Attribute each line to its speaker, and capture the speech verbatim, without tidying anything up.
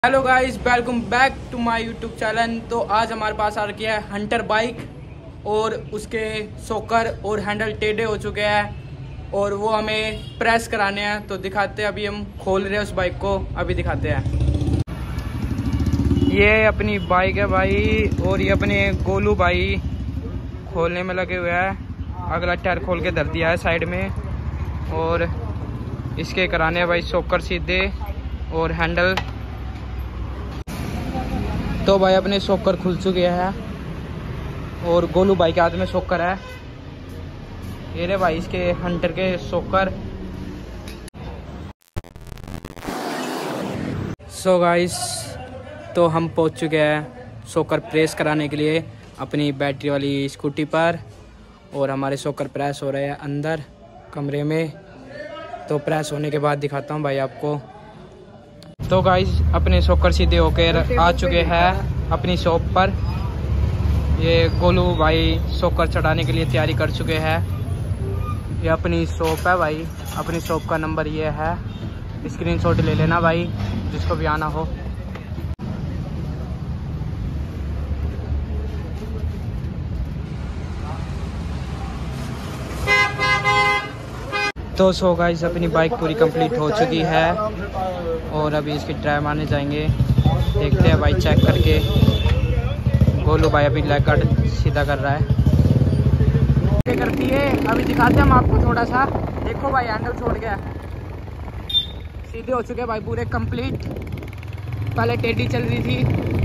Speaker 1: Hello guys, welcome back to my YouTube channel. तो आज हमारे पास आ रखी है हंटर बाइक और उसके सोकर और हैंडल टेढ़े हो चुके हैं और वो हमें प्रेस कराने हैं। तो दिखाते हैं, अभी हम खोल रहे हैं उस बाइक को, अभी दिखाते हैं। ये अपनी बाइक है भाई और ये अपने गोलू भाई खोलने में लगे हुए हैं। अगला टायर खोल के धर दिया है साइड में और इसके कराने हैं भाई सोकर सीधे और हैंडल। तो भाई अपने सोकर खुल चुके हैं और गोलू भाई के हाथ में सोकर है। ये रे भाई इसके हंटर के सोकर। सो गाइस, तो हम पहुंच चुके हैं सोकर प्रेस कराने के लिए अपनी बैटरी वाली स्कूटी पर और हमारे सोकर प्रेस हो रहे हैं अंदर कमरे में। तो प्रेस होने के बाद दिखाता हूं भाई आपको। तो गाइस अपने सोकर सीधे होकर आ चुके हैं अपनी शॉप पर। ये गोलू भाई सोकर चढ़ाने के लिए तैयारी कर चुके हैं। ये अपनी शॉप है भाई, अपनी शॉप का नंबर ये है, स्क्रीनशॉट ले लेना भाई जिसको भी आना हो। तो सो गाइस अपनी बाइक पूरी कंप्लीट हो चुकी है और अभी इसकी ट्राई मारने जाएंगे। देखते हैं भाई चेक करके। गोलू भाई अभी लैकड़ सीधा कर रहा है। क्या करती है अभी दिखाते हैं हम आपको थोड़ा सा। देखो भाई हैंडल छोड़ गया, सीधे हो चुके भाई पूरे कंप्लीट। पहले टेढ़ी चल रही थी